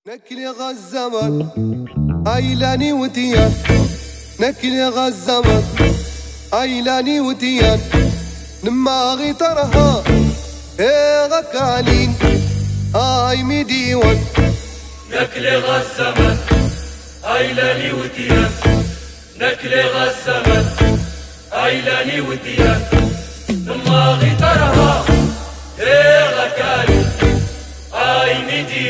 نكلي غزمت عيلاني وتيان، نكلي غزمت عيلاني وتيان، نماغي طرها غكالين هاي مديون. نكلي غزمت عيلاني وتيان، نكلي غزمت عيلاني وتيان، نماغي طرها غكالين هاي مديون.